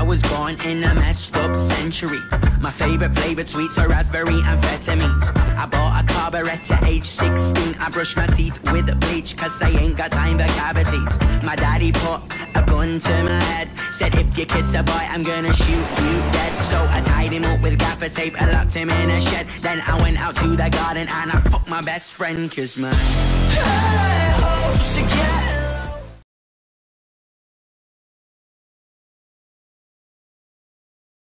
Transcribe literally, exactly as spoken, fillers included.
was born in a messed up century. My favorite flavored sweets are raspberry amphetamines. I bought a carburetor at age sixteen. I brushed my teeth with bleach cause I ain't got time for cavities. My daddy put a gun to my head, said if you kiss a boy I'm gonna shoot you dead. So I tied him up with gaffer tape and locked him in a shed. Then I went out to the garden and I fucked my best friend cause my high hopes to get